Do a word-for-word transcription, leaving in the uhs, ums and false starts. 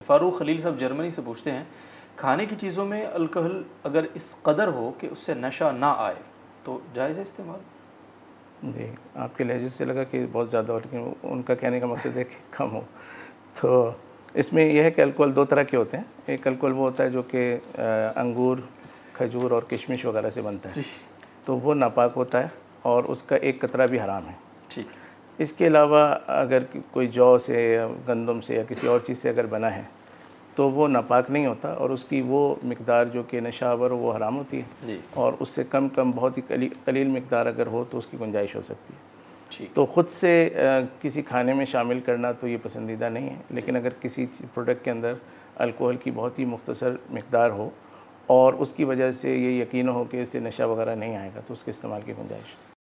فاروق خلیل صاحب جرمنی سے پوچھتے ہیں کھانے کی چیزوں میں الکحل اگر اس قدر ہو کہ اس سے نشہ نہ آئے تو جائز ہے استعمال؟ جی آپ کے لہجے سے لگا کہ بہت زیادہ ہو، لیکن ان کا کہنے کا مقصد ہے کہ کم ہو. تو اس میں یہ ہے کہ الکحل دو طرح کے ہوتے ہیں. ایک الکحل وہ ہوتا ہے جو کہ انگور، کھجور اور کشمش وغیرہ سے بنتا ہے، تو وہ ناپاک ہوتا ہے اور اس کا ایک قطرہ بھی حرام ہے. ٹھیک. اس کے علاوہ اگر کوئی جو سے یا گندم سے یا کسی اور چیز سے اگر بنا ہے تو وہ ناپاک نہیں ہوتا، اور اس کی وہ مقدار جو کہ نشہ آور ہو وہ حرام ہوتی ہے. جی. اور اس سے کم کم بہت ہی قلیل مقدار اگر ہو تو اس کی گنجائش ہو سکتی ہے. ٹھیک. تو خود سے کسی کھانے میں شامل کرنا تو یہ پسندیدہ نہیں ہے، لیکن اگر کسی پروڈکٹ کے اندر الکوہل کی بہت ہی مختصر مقدار ہو اور اس کی وجہ سے یہ یقین ہو کہ اس سے نشہ وغیرہ نہیں آئے گا تو اس کے استعمال کی گنجائش